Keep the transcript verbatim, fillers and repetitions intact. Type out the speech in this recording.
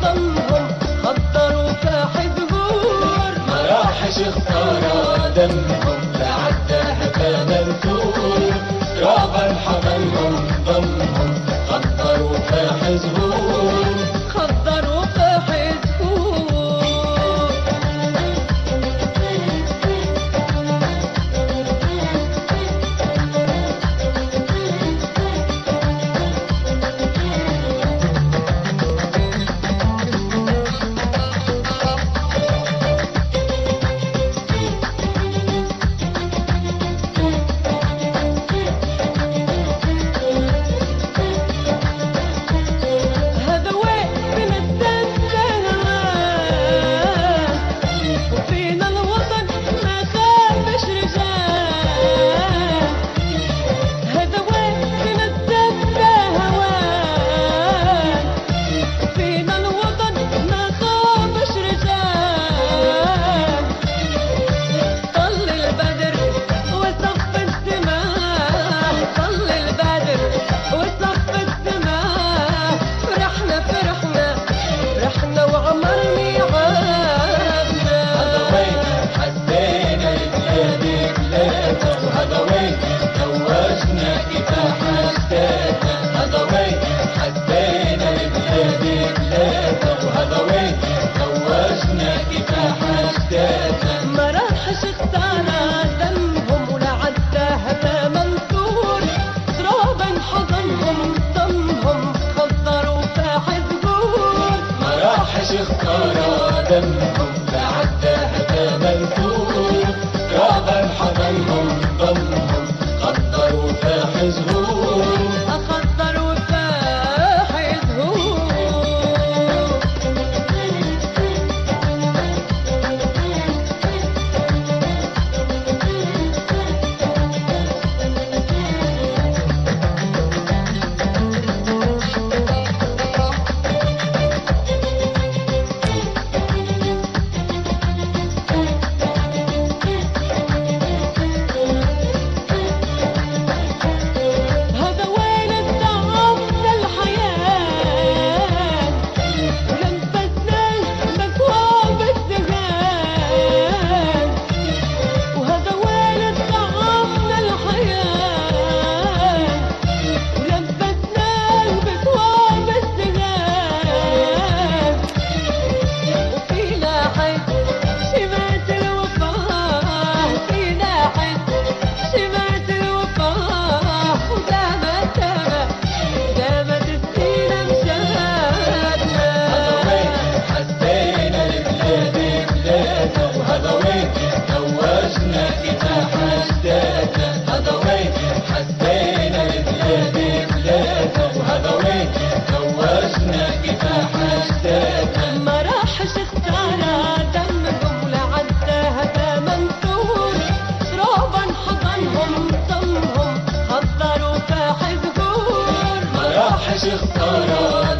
حضنهم خضروا فاح زهور. مراحش اختار دمهم لعداها كمنثور. ترابا حضنهم ضمهم خضروا فاح زهور. خضروا فاح زهور. مراحش اختار دمهم ولعداها كمنثور. ترابا حضنهم ضمهم خضروا فاح زهور. مراحش اختار دمهم لعداها كمنثور. ترابا حضنهم ضمهم خضروا فاح زهور. خضروا فاح زهور. مراحش اختار دمهم لعداها كمنثور. ترابا حضنهم ضمهم خضروا فاح زهور. مراحش اختار